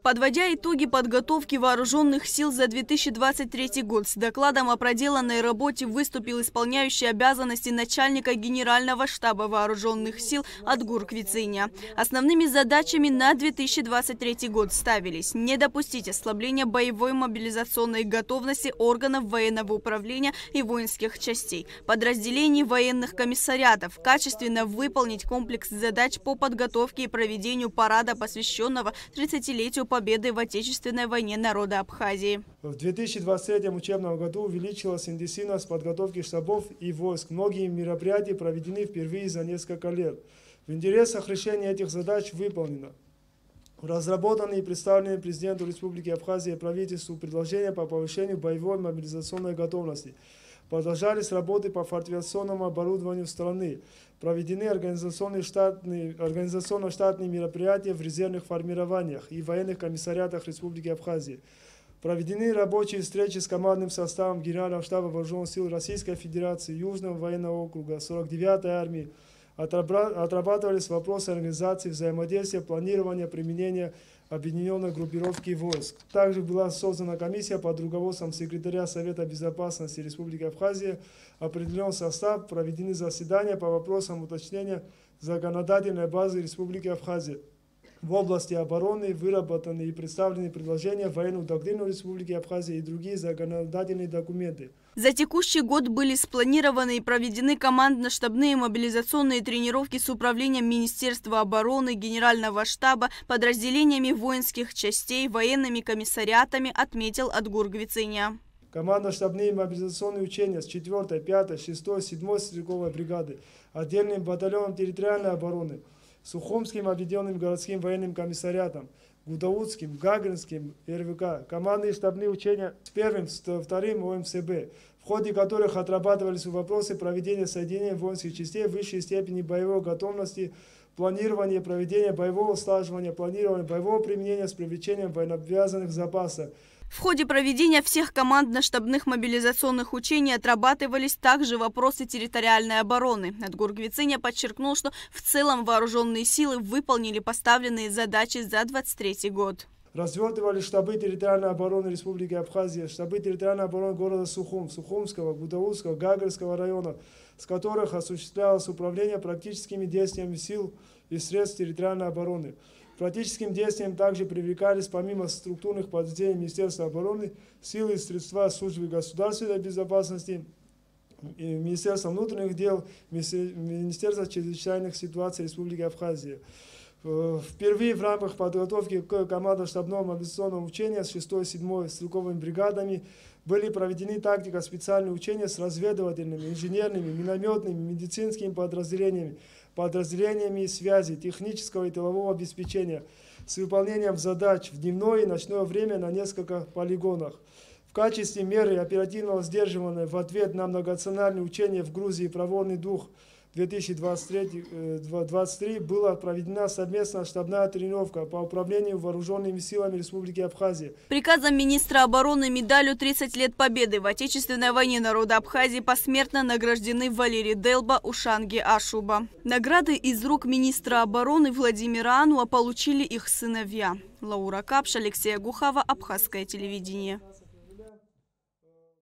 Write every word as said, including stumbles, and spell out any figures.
Подводя итоги подготовки вооруженных сил за две тысячи двадцать третий год, с докладом о проделанной работе выступил исполняющий обязанности начальника Генерального штаба вооруженных сил Адгур Квициня. Основными задачами на две тысячи двадцать третий год ставились не допустить ослабления боевой мобилизационной готовности органов военного управления и воинских частей, подразделений военных комиссариатов, качественно выполнить комплекс задач по подготовке и проведению парада, посвященного тридцатилетию победы в Отечественной войне народа Абхазии. В две тысячи двадцать третьем учебном году увеличилась интенсивность подготовки штабов и войск. Многие мероприятия проведены впервые за несколько лет. В интересах решения этих задач выполнено. Разработаны и представлены президенту Республики Абхазия и правительству предложения по повышению боевой мобилизационной готовности. Продолжались работы по фортификационному оборудованию страны. Проведены организационно-штатные организационно-штатные мероприятия в резервных формированиях и военных комиссариатах Республики Абхазия. Проведены рабочие встречи с командным составом Генерального штаба вооруженных сил Российской Федерации, Южного военного округа, сорок девятой армии. Отрабатывались вопросы организации, взаимодействия, планирования, применения объединенной группировки войск. Также была создана комиссия под руководством секретаря Совета безопасности Республики Абхазия, определен состав, проведены заседания по вопросам уточнения законодательной базы Республики Абхазия. В области обороны выработаны и представлены предложения в военную доктрину Республики Абхазия и другие законодательные документы. За текущий год были спланированы и проведены командно-штабные мобилизационные тренировки с управлением Министерства обороны, Генерального штаба, подразделениями воинских частей, военными комиссариатами, отметил Адгур Квициня. Командно-штабные мобилизационные учения с четвёртой, пятой, шестой, седьмой стрелковой бригады, отдельным батальоном территориальной обороны, Сухумским объединенным городским военным комиссариатом, Гудаутским, Гагаринским эр вэ ка, командные штабные учения с первым, вторым о эм эс бэ, в ходе которых отрабатывались вопросы проведения соединения воинских частей высшей степени боевой готовности, планирования проведения боевого слаживания, планирования боевого применения с привлечением военнообязанных запасов. В ходе проведения всех командно-штабных мобилизационных учений отрабатывались также вопросы территориальной обороны. Адгур Квициня подчеркнул, что в целом вооруженные силы выполнили поставленные задачи за две тысячи двадцать третий год. Развертывали штабы территориальной обороны Республики Абхазия, штабы территориальной обороны города Сухум, Сухумского, Гудаутского, Гагарского района, с которых осуществлялось управление практическими действиями сил и средств территориальной обороны. К практическим действиям также привлекались, помимо структурных подразделений Министерства обороны, силы и средства службы государственной безопасности, Министерства внутренних дел, Министерства чрезвычайных ситуаций Республики Абхазия. Впервые в рамках подготовки к командно-штабному мобилизационному учению с шестой и седьмой стрелковыми бригадами были проведены тактико специальные учения с разведывательными, инженерными, минометными, медицинскими подразделениями, подразделениями связи, технического и тылового обеспечения с выполнением задач в дневное и ночное время на нескольких полигонах. В качестве меры оперативного сдерживания в ответ на многонациональные учения в Грузии «Проворный дух» две тысячи двадцать три была проведена совместная штабная тренировка по управлению вооруженными силами Республики Абхазия. Приказом министра обороны медалью тридцать лет победы в Отечественной войне народа Абхазии посмертно награждены Валерий Делба, Ушанги Ашуба. Награды из рук министра обороны Владимира Ануа получили их сыновья. Лаура Капш, Алексей Гухава, Абхазское телевидение.